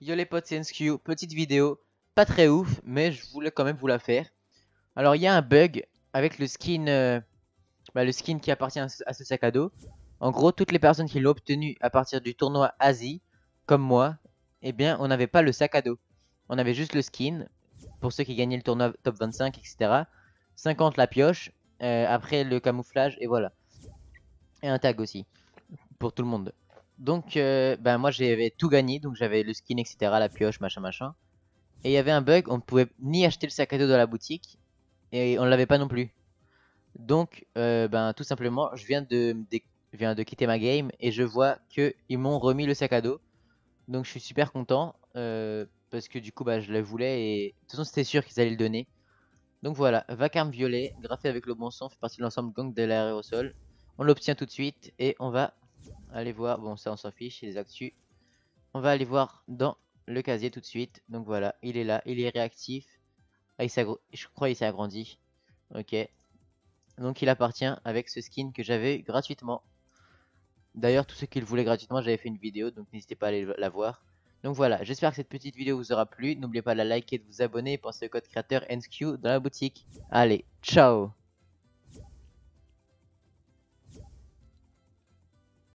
Yo les potes, c'est NSQ, petite vidéo, pas très ouf, mais je voulais quand même vous la faire. Alors il y a un bug avec le skin qui appartient à ce sac à dos. En gros, toutes les personnes qui l'ont obtenu à partir du tournoi Asie, comme moi, eh bien on n'avait pas le sac à dos. On avait juste le skin, pour ceux qui gagnaient le tournoi top 25, etc. 50 la pioche, après le camouflage, et voilà. Et un tag aussi, pour tout le monde. Donc ben moi j'avais tout gagné, donc j'avais le skin, etc. La pioche, machin machin. Et il y avait un bug, on ne pouvait ni acheter le sac à dos dans la boutique, et on ne l'avait pas non plus. Donc, ben, tout simplement, je viens de quitter ma game, et je vois qu'ils m'ont remis le sac à dos. Donc je suis super content, parce que du coup, bah, je le voulais, et de toute façon, c'était sûr qu'ils allaient le donner. Donc voilà, Vacarme Violet, graffé avec le bon sang, fait partie de l'ensemble gang de l'aérosol. On l'obtient tout de suite, et on va aller voir, bon ça on s'en fiche, c'est les actus. On va aller voir dans le casier tout de suite. Donc voilà, il est là, il est réactif. Ah, je crois qu'il s'est agrandi. Ok. Donc il appartient avec ce skin que j'avais gratuitement. D'ailleurs, tous ceux qui le voulaient gratuitement, j'avais fait une vidéo, donc n'hésitez pas à aller la voir. Donc voilà, j'espère que cette petite vidéo vous aura plu. N'oubliez pas de la liker, de vous abonner et pensez au code créateur NSQ dans la boutique. Allez, ciao!